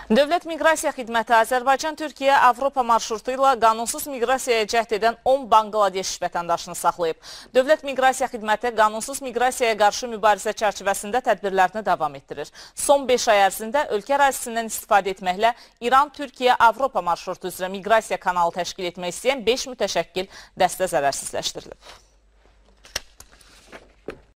Dövlət Miqrasiya Xidməti Azərbaycan-Türkiyə-Avropa marşrutu ilə qanunsuz miqrasiyaya cəhd edən 10 Banqladeş vətəndaşını saxlayıb. Dövlət Miqrasiya Xidməti qanunsuz miqrasiyaya qarşı mübarizə çərçivəsində tədbirlərini davam etdirir. Son 5 ay ərzində ölkə ərazisindən istifadə etməklə İran-Türkiyə-Avropa marşrutu üzrə miqrasiya kanalı təşkil etmək istəyən 5 mütəşəkkil dəstə zərərsizləşdirilib.